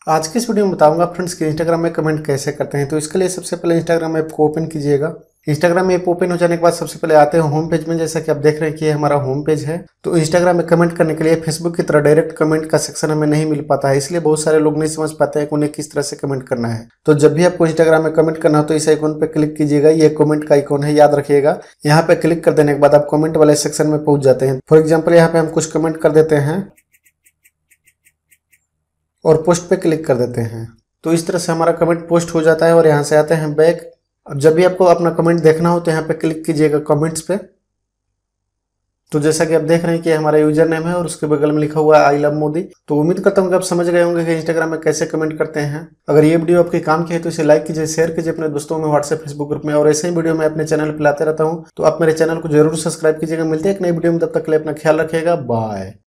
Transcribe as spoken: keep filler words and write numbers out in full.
आज के इस वीडियो में बताऊंगा फ्रेंड्स कि इंस्टाग्राम में कमेंट कैसे करते हैं। तो इसके लिए सबसे पहले इंस्टाग्राम ऐप को ओपन कीजिएगा। इंस्टाग्राम ऐप ओपन हो जाने के बाद सबसे पहले आते हैं होम पेज में। जैसा कि आप देख रहे हैं कि ये हमारा होम पेज है। तो इंस्टाग्राम में कमेंट करने के लिए फेसबुक की तरह डायरेक्ट कमेंट का सेक्शन हमें नहीं मिल पाता है, इसलिए बहुत सारे लोग नहीं समझ पाते हैं कि उन्हें किस तरह से कमेंट करना है। तो जब भी आपको इंस्टाग्राम में कमेंट करना हो तो इस आइकॉन पर क्लिक कीजिएगा। ये कमेंट का आइकॉन है, याद रखिएगा। यहाँ पे क्लिक कर देने के बाद आप कमेंट वाले सेक्शन में पहुंच जाते हैं। फॉर एग्जाम्पल यहाँ पे हम कुछ कमेंट कर देते हैं और पोस्ट पे क्लिक कर देते हैं। तो इस तरह से हमारा कमेंट पोस्ट हो जाता है और यहाँ से आते हैं बैक। अब जब भी आपको अपना कमेंट देखना हो तो यहाँ पे क्लिक कीजिएगा कमेंट्स पे। तो जैसा कि आप देख रहे हैं कि हमारा यूजर नेम है और उसके बगल में लिखा हुआ है आई लव मोदी। तो उम्मीद करता हूँ कि आप समझ गए होंगे कि इंस्टाग्राम में कैसे कमेंट करते हैं। अगर ये वीडियो आपके काम की है तो इसे लाइक कीजिए, शेयर कीजिए अपने दोस्तों में, व्हाट्सएप फेसबुक ग्रुप में। और ऐसे ही वीडियो मैं अपने चैनल पर लाते रहता हूँ, तो आप मेरे चैनल को जरूर सब्सक्राइब कीजिएगा। मिलते हैं एक नई वीडियो में, तब तक के लिए अपना ख्याल रखिएगा। बाय।